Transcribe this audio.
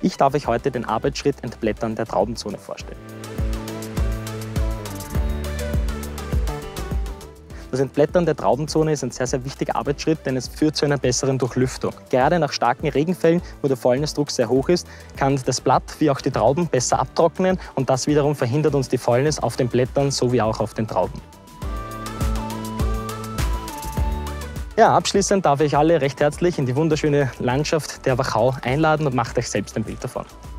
Ich darf euch heute den Arbeitsschritt Entblättern der Traubenzone vorstellen. Das Entblättern der Traubenzone ist ein sehr wichtiger Arbeitsschritt, denn es führt zu einer besseren Durchlüftung. Gerade nach starken Regenfällen, wo der Fäulnisdruck sehr hoch ist, kann das Blatt wie auch die Trauben besser abtrocknen und das wiederum verhindert uns die Fäulnis auf den Blättern sowie auch auf den Trauben. Ja, abschließend darf ich alle recht herzlich in die wunderschöne Landschaft der Wachau einladen und macht euch selbst ein Bild davon.